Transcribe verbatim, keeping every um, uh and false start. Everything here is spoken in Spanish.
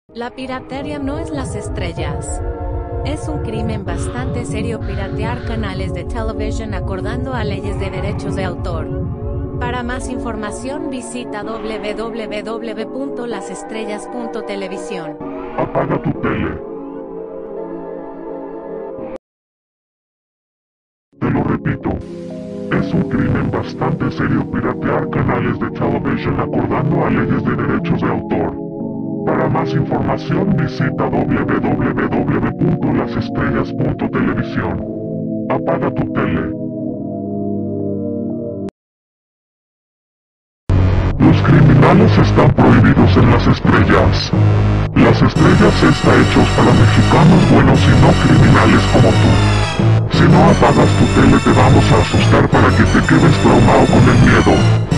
La piratería no es las estrellas. Es un crimen bastante serio piratear canales de televisión acordando a leyes de derechos de autor. Para más información visita w w w punto las estrellas punto televisión. Apaga tu tele. Te lo repito. Es un crimen bastante serio piratear canales de televisión acordando a leyes de derechos de autor. Para más información visita w w w punto las estrellas punto televisión. Apaga tu tele. Los criminales están prohibidos en las estrellas. Las estrellas está hechos para mexicanos buenos y no criminales como tú. Si no apagas tu tele te vamos a asustar para que te quedes traumado con el miedo.